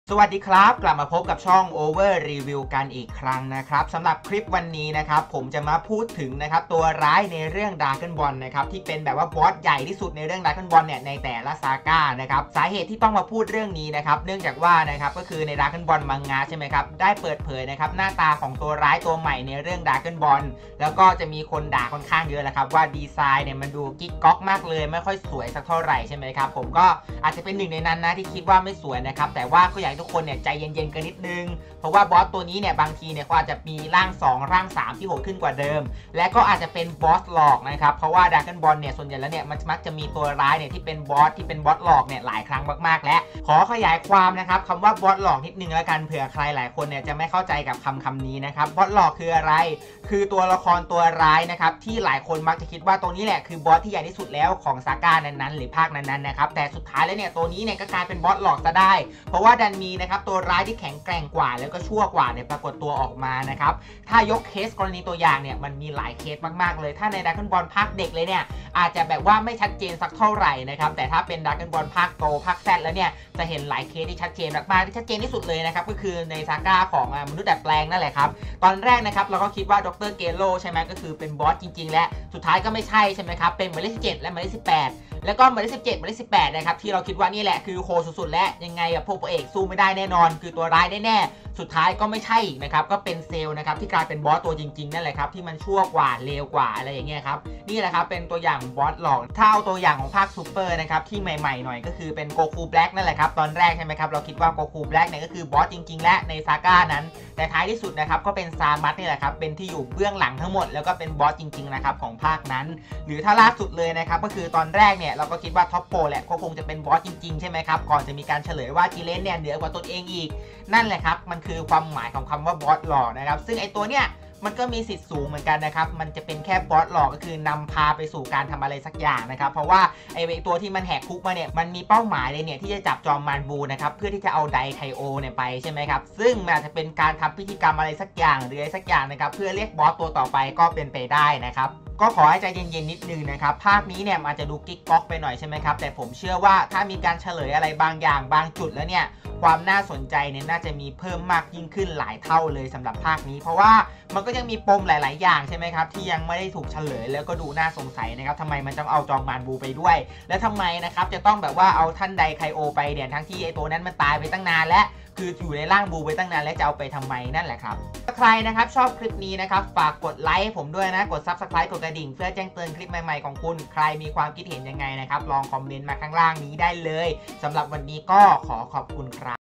สวัสดีครับกลับมาพบกับช่อง Over Review กันอีกครั้งนะครับสำหรับคลิปวันนี้นะครับผมจะมาพูดถึงนะครับตัวร้ายในเรื่อง Dragon Ball นะครับที่เป็นแบบว่าบอสใหญ่ที่สุดในเรื่อง Dragon Ball เนี่ยในแต่ละซาก้านะครับสาเหตุที่ต้องมาพูดเรื่องนี้นะครับเนื่องจากว่านะครับก็คือใน Dragon Ball มังงะใช่ไหมครับได้เปิดเผยนะครับหน้าตาของตัวร้ายตัวใหม่ในเรื่อง Dragon Ball แล้วก็จะมีคนด่าค่อนข้างเยอะแหละครับว่าดีไซน์เนี่ยมันดูกิ๊กก๊อกมากเลยไม่ค่อยสวยสักเท่าไหร่ใช่ไหมครับผมก็อาจจะเป็นหนึ่งในนั้นนะที่คิดว่าไม่สวยนะครับแต่ว่าก็อยากให้ทุกคนเนี่ยใจเย็นกันนิดนึงเพราะว่าบอสตัวนี้เนี่ยบางทีเนี่ยเขาอาจจะมีร่าง2ร่าง3ที่โหดขึ้นกว่าเดิมและก็อาจจะเป็นบอสหลอกนะครับเพราะว่า Dragon Ball เนี่ยส่วนใหญ่แล้วเนี่ยมันมักจะมีตัวร้ายเนี่ยที่เป็นบอสหลอกเนี่ยหลายครั้งมากๆและขอขยายความนะครับคำว่าบอสหลอกนิดนึงแล้วกันเผื่อใครหลายคนเนี่ยจะไม่เข้าใจกับคำนี้นะครับบอสหลอกคืออะไรคือตัวละครตัวร้ายนะครับที่หลายคนมักจะคิดว่าตัวนี้แหละคือบอสที่ใหญ่ที่สุดแล้วของซาก้านั้นๆหรือภาคนั้นๆนะครับแต่สุดท้ายแล้วเนี่ยตัวนี้เนี่ยก็กลายเป็นบอสหลอกซะได้เพราะว่าดันมีนะครับตัวร้ายที่แข็งแกร่งกว่าแล้วก็ชั่วกว่าเนี่ยปรากฏตัวออกมานะครับถ้ายกเคสกรณีตัวอย่างเนี่ยมันมีหลายเคสมากๆเลยถ้าใน Dragon Ball ภาคเด็กเลยเนี่ยอาจจะแบบว่าไม่ชัดเจนสักเท่าไหร่นะครับแต่ถ้าเป็น Dragon Ball ภาคโตภาคแซดแล้วเนี่ยจะเห็นหลายเคสที่ชัดเจนมากๆที่ชัดเจนที่สุดเลยนะครับก็คือในซาก้าของมนุษย์ดัดแปลงนั่นแหละครับตอนแรกนะครับเราก็คิดว่าดรเกโรใช่ไหมก็คือเป็นบอสจริงๆและสุดท้ายก็ไม่ใช่ใช่ไหมครับเป็นหมายเลข17และหมายเลข18แล้วก็หมายเลข17หมายเลข18นะครับที่เราคิดว่านี่แหละคือโคสุดๆและยังไงพวกพระเอกสู้ไม่ได้แน่นอนคือตัวร้ายแน่ๆสุดท้ายก็ไม่ใช่นะครับก็เป็นเซลล์นะครับที่กลายเป็นบอสตัวจริงๆนั่นแหละครับที่มันชั่วกว่าเลวกว่าอะไรอย่างเงี้ยครับนี่แหละครับเป็นตัวอย่างบอสหลอกถ้าเอาตัวอย่างของภาคซูเปอร์นะครับที่ใหม่ๆหน่อยก็คือเป็นโกคูแบล็กนั่นแหละครับตอนแรกใช่ไหมครับเราคิดว่าโกคูแบล็กเนี่ยก็คือบอสจริงๆและในซาก้านั้นแต่ท้ายที่สุดนะครับก็เป็นซามัสนี่แหละครับเป็นที่อยู่เบื้องหลังทั้งหมดแล้วก็เป็นบอสจริงๆนะครับของภาคนั้นหรือถ้าล่าสุดเลยนะครับก็คือตอนแรกเนี่ยเราก็คิดว่าท็อปโปแหละก็คงจะเป็นบอสจริงๆใช่ไหมครับก่อนจะมีการเฉลยว่าจิเลนเนี่ยเหนือกว่าตนเองอีกนั่นแหละครับมันคือความหมายของคำว่าบอสหลอกนะครับซึ่งไอตัวเนี้ยมันก็มีสิทธิ์สูงเหมือนกันนะครับมันจะเป็นแค่บอสหลอกก็คือนำพาไปสู่การทำอะไรสักอย่างนะครับเพราะว่าไอตัวที่มันแหกคุกมาเนี่ยมันมีเป้าหมายเลยเนี่ยที่จะจับจอมมารบูนะครับเพื่อที่จะเอาไดไคโอเนี่ยไปใช่ไหมครับซึ่งมันอาจจะเป็นการทำพิธีกรรมอะไรสักอย่างหรืออะไรสักอย่างนะครับเพื่อเรียกบอสตัวต่อไปก็เป็นไปได้นะครับก็ขอให้ใจเย็นๆนิดนึงนะครับภาคนี้เนี่ยอาจจะดูกิ๊กก๊อกไปหน่อยใช่ไหมครับแต่ผมเชื่อว่าถ้ามีการเฉลยอะไรบางอย่างบางจุดแล้วเนี่ยความน่าสนใจเนี่ยน่าจะมีเพิ่มมากยิ่งขึ้นหลายเท่าเลยสำหรับภาคนี้เพราะว่ามันก็ยังมีปมหลายๆอย่างใช่ไหมครับที่ยังไม่ได้ถูกเฉลยแล้วก็ดูน่าสงสัยนะครับทำไมมันต้องเอาจอมมารบูไปด้วยและทำไมนะครับจะต้องแบบว่าเอาท่านไดไคโอไปเนี่ยทั้งที่ไอตัวนั้นมันตายไปตั้งนานแล้วคืออยู่ในร่างบูไปตั้งนานแล้วจะเอาไปทำไมนั่นแหละครับถ้าใครนะครับชอบคลิปนี้นะครับฝากกดไลค์ให้ผมด้วยนะกด Subscribe กดกระดิ่งเพื่อแจ้งเตือนคลิปใหม่ๆของคุณใครมีความคิดเห็นยังไงนะครับลองคอมเมนต์มาข้างล่างนี้ได้เลยสำหรับวันนี้ก็ขอขอบคุณครับ